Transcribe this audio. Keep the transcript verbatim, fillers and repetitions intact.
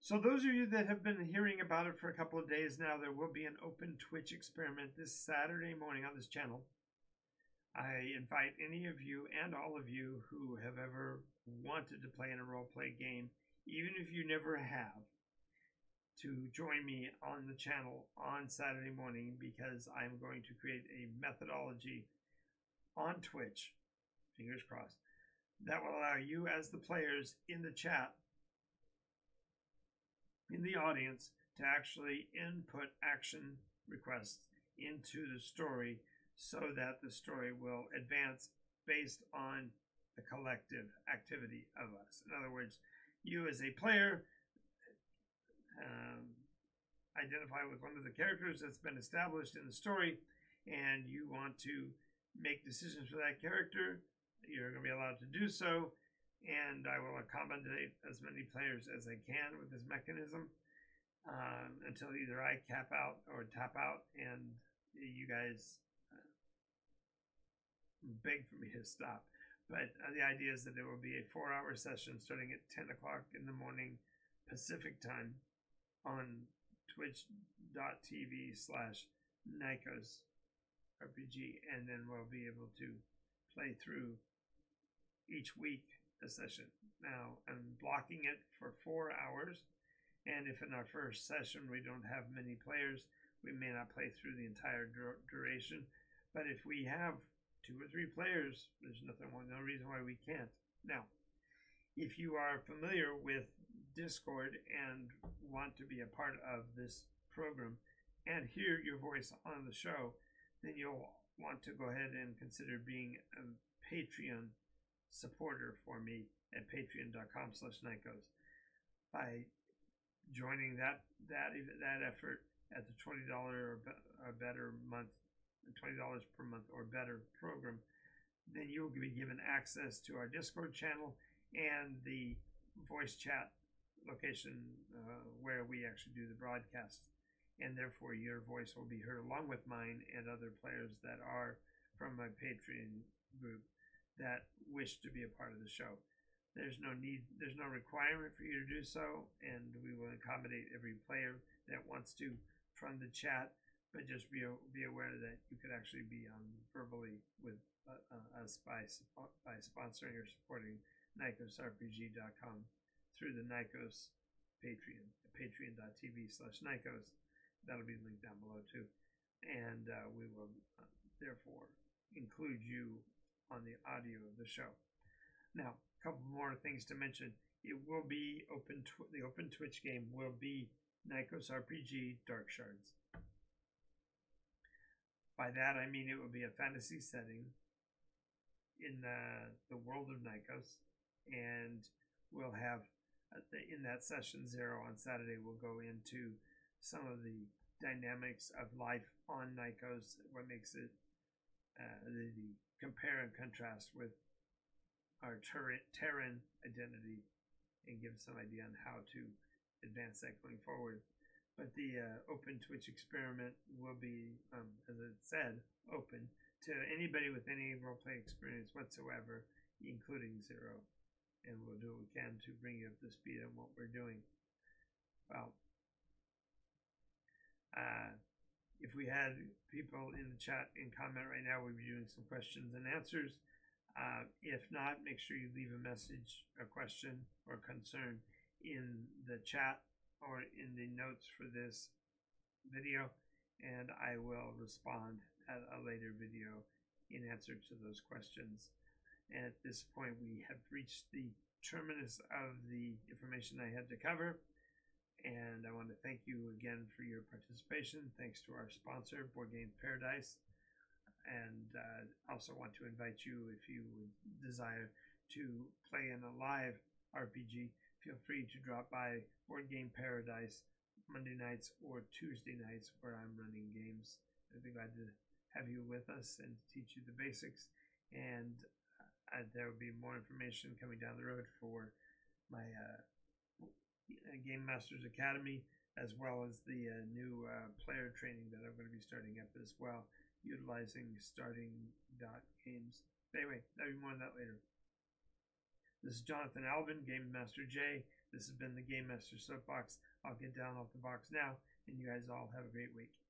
So those of you that have been hearing about it for a couple of days now, there will be an open Twitch experiment this Saturday morning on this channel. I invite any of you and all of you who have ever wanted to play in a role-play game, even if you never have, to join me on the channel on Saturday morning, because I'm going to create a methodology on Twitch, fingers crossed, that will allow you as the players in the chat, in the audience, to actually input action requests into the story so that the story will advance based on the collective activity of us. In other words, you as a player um, identify with one of the characters that's been established in the story, and you want to make decisions for that character. You're going to be allowed to do so, and I will accommodate as many players as I can with this mechanism um, until either I cap out or tap out and you guys uh, beg for me to stop. But uh, the idea is that there will be a four-hour session starting at ten o'clock in the morning Pacific time on twitch.tv slash NycosRPG, and then we'll be able to play through each week a session. Now, I'm blocking it for four hours, and if in our first session we don't have many players, we may not play through the entire dur duration. But if we have two or three players, there's nothing, no reason why we can't. Now, if you are familiar with Discord and want to be a part of this program and hear your voice on the show, then you'll want to go ahead and consider being a Patreon supporter for me at patreon.com slash Nykos. By joining that that that effort at the twenty dollars or, be, or better month, twenty dollars per month or better program, then you will be given access to our Discord channel and the voice chat location uh, where we actually do the broadcast, and therefore your voice will be heard along with mine and other players that are from my Patreon group that wish to be a part of the show. There's no need, there's no requirement for you to do so, and we will accommodate every player that wants to from the chat, but just be, be aware that you could actually be on verbally with uh, uh, us by, by sponsoring or supporting Nykos R P G dot com through the Nykos Patreon, patreon.tv slash Nykos. That'll be linked down below too. And uh, we will uh, therefore include you on the audio of the show. Now, a couple more things to mention. It will be open, tw the open Twitch game will be Nykos R P G Dark Shards. By that I mean it will be a fantasy setting in the, the world of Nykos, and we'll have uh, the, in that session zero on Saturday, we'll go into some of the dynamics of life on Nykos, what makes it uh, the, the compare and contrast with our Terran identity, and give some idea on how to advance that going forward. But the uh, open Twitch experiment will be, um, as it said, open to anybody with any roleplay experience whatsoever, including zero. And we'll do what we can to bring you up to speed on what we're doing. Well, uh, if we had people in the chat and comment right now, we'd be doing some questions and answers. Uh, if not, make sure you leave a message, a question, or concern in the chat or in the notes for this video, and I will respond at a later video in answer to those questions. And at this point, we have reached the terminus of the information I had to cover, and I want to thank you again for your participation. Thanks to our sponsor, Board Game Paradise. And uh, also want to invite you, if you would desire to play in a live R P G, feel free to drop by Board Game Paradise Monday nights or Tuesday nights where I'm running games. I'd be glad to have you with us and teach you the basics. And uh, there will be more information coming down the road for my uh, Game Masters Academy, as well as the uh, new uh, player training that I'm going to be starting up as well, utilizing starting dot games. But anyway, there'll be more on that later. This is Jonathan Alvin, Game Master J. This has been the Game Master Soapbox. I'll get down off the box now, and you guys all have a great week.